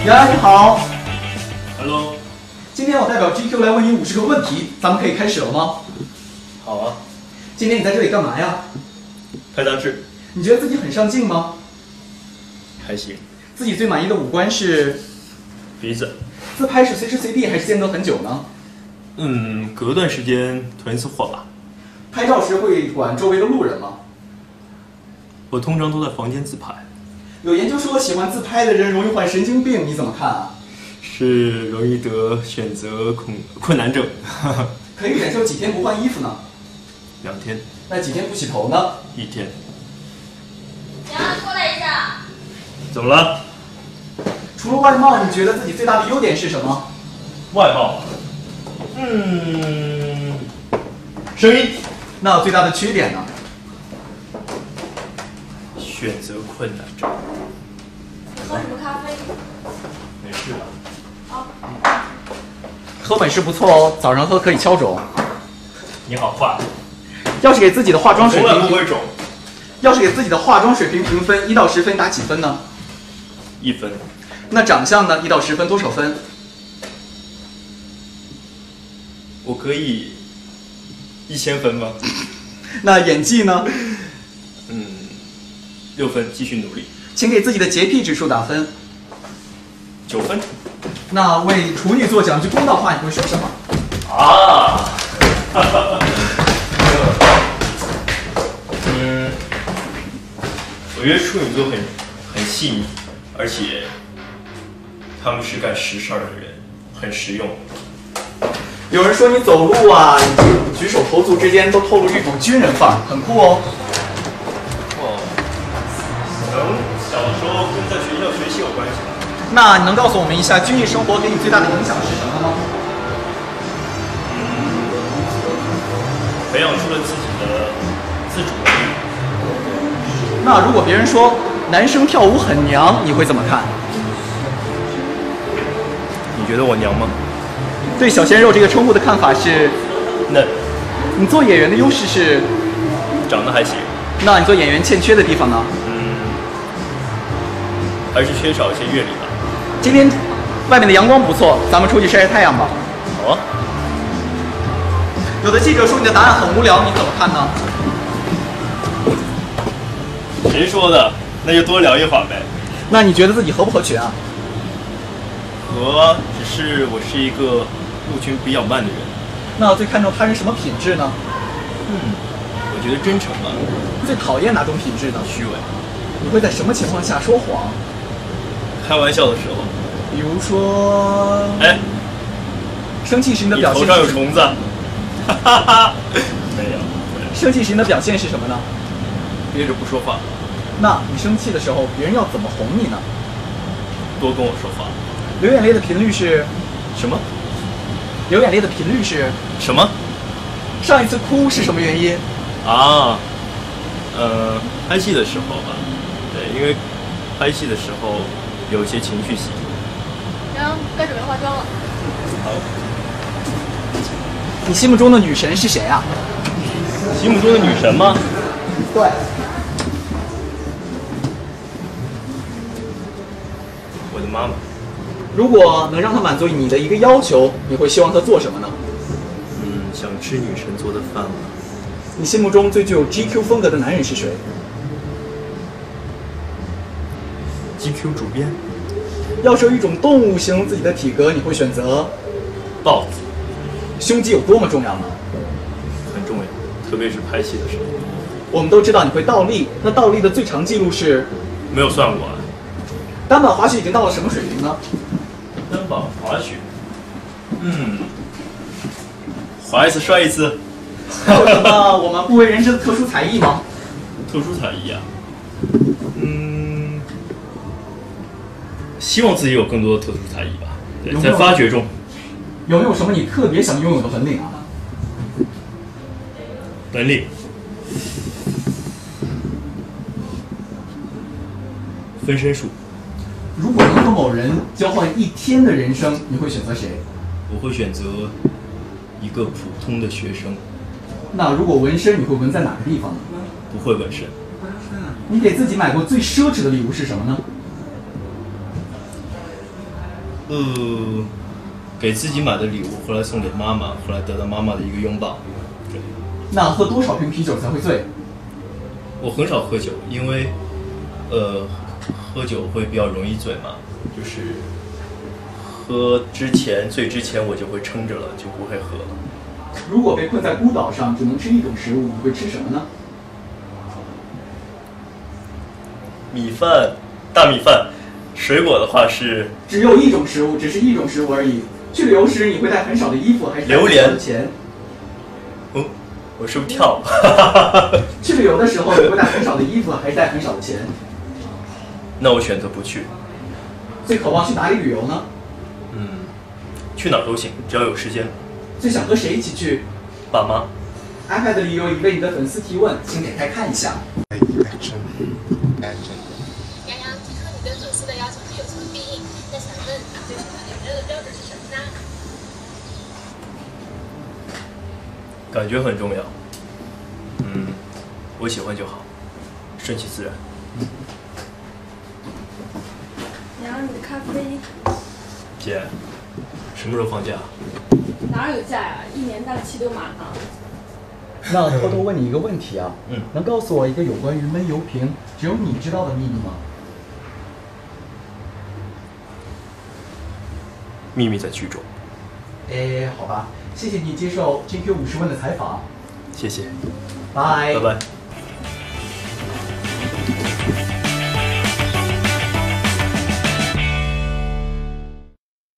呀，你好。 Hello。 今天我代表 GQ 来问你50个问题，咱们可以开始了吗？ 好啊。 今天你在这里干嘛呀？ 拍杂志。 你觉得自己很上进吗？ 还行。 自己最满意的五官是？ 鼻子。 自拍是随时随地还是间隔很久呢？ 隔段时间囤一次货吧。 拍照时会管周围的路人吗？ 我通常都在房间自拍。 有研究说喜欢自拍的人容易患神经病，你怎么看啊？ 是容易得选择困难症。 可以忍受几天不换衣服呢 ？2天。 那几天不洗头呢 ？1天。 娘，过来一下。 怎么了？ 除了外貌，你觉得自己最大的优点是什么？ 外貌。声音。 那最大的缺点呢？ 选择困难症。 你喝什么咖啡？ 没事吧？ 好。 喝本事不错哦，早上喝可以消肿。 你好坏。 要是给自己的化妆水平， 从来不会肿。 要是给自己的化妆水平评分1到10分，打几分呢 ？1分。 那长相呢？1到10分多少分？ 我可以1000分吗？ 那演技呢 ？6分，继续努力。 请给自己的洁癖指数打分。 9分。 那为处女座讲句公道话，你会说什么？ 啊！我觉得处女座很细腻，而且他们是干实事儿的人，很实用。 有人说你走路啊，你举手投足之间都透露一种军人范儿，很酷哦。 可能小的时候跟在学校学习有关系吧。 那你能告诉我们一下，军艺生活给你最大的影响是什么吗？ 培养出了自己的自主能力。 那如果别人说男生跳舞很娘，你会怎么看？ 你觉得我娘吗？ 对小鲜肉这个称呼的看法是嫩。 你做演员的优势是？ 长得还行。 那你做演员欠缺的地方呢？ 还是缺少一些阅历吧。 今天外面的阳光不错，咱们出去晒晒太阳吧。 好啊。 有的记者说你的答案很无聊，你怎么看呢？ 谁说的？那就多聊一会儿呗。 那你觉得自己合不合群啊？ 合，只是我是一个入群比较慢的人。 那最看重他人什么品质呢？ 我觉得真诚吧。 最讨厌哪种品质呢？ 虚伪。 你会在什么情况下说谎？ 开玩笑的时候。 比如说，生气时你的表现。 你头上有虫子。哈哈哈。没有。 生气时你的表现是什么呢？ 憋着不说话。 那你生气的时候，别人要怎么哄你呢？ 多跟我说话。 流眼泪的频率是？ 什么？ 流眼泪的频率是？ 什么？ 上一次哭是什么原因？ 啊，拍戏的时候吧。对，因为拍戏的时候有一些情绪戏。 行，该准备化妆了。 好。 你心目中的女神是谁啊？ 心目中的女神吗？ 对。 我的妈妈。 如果能让她满足你的一个要求，你会希望她做什么呢？ 想吃女神做的饭吗？ 你心目中最具有 GQ 风格的男人是谁？ GQ 主编。 要是有一种动物形容自己的体格，你会选择？ 豹子。 胸肌有多么重要呢？ 很重要，特别是拍戏的时候。 我们都知道你会倒立，那倒立的最长记录是？ 没有算过。 单板滑雪已经到了什么水平呢？ 单板滑雪。滑一次摔一次。 还有什么我们不为人知的特殊才艺吗？ 特殊才艺啊？希望自己有更多的特殊才艺吧。对，在发掘中。 有没有什么你特别想拥有的本领啊？ 本领。分身术。 如果能和某人交换1天的人生，你会选择谁？ 我会选择一个普通的学生。 那如果纹身，你会纹在哪个地方呢？ 不会纹身。 你给自己买过最奢侈的礼物是什么呢？ 给自己买的礼物，后来送给妈妈，后来得到妈妈的一个拥抱。对。 那喝多少瓶啤酒才会醉？ 我很少喝酒，因为喝酒会比较容易醉嘛，就是醉之前我就会撑着了，就不会喝了。 如果被困在孤岛上，只能吃一种食物，你会吃什么呢？ 米饭，大米饭。水果的话是只有一种食物，只是一种食物而已。去旅游时你会带很少的衣服，还是带很少的钱？ 我是不是跳？ 去旅游的时候你会带很少的衣服，还是带很少的钱？ 那我选择不去。 最渴望去哪里旅游呢？ 去哪儿都行，只要有时间。 最想和谁一起去？ 爸妈。 iPad 里有已为你的粉丝提问，请点开看一下。 洋洋提出你对粉丝的要求是有求必应，那想问你对喜欢女朋友的标准是什么呢？ 感觉很重要。我喜欢就好，顺其自然。 洋洋，你的咖啡。 姐，什么时候放假？ 哪有假呀？1年到期都马上。 那偷偷问你一个问题啊，能告诉我一个有关于焖油瓶只有你知道的秘密吗？ 秘密在剧中。 好吧，谢谢你接受 GQ50问的采访。 谢谢。 拜拜拜。